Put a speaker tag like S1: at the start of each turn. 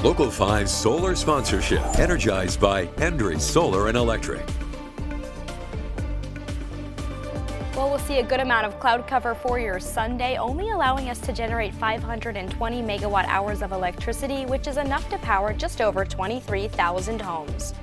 S1: Local 5 solar sponsorship, energized by Hendry Solar and Electric.
S2: Well, we'll see a good amount of cloud cover for your Sunday, only allowing us to generate 520 megawatt hours of electricity, which is enough to power just over 23,000 homes.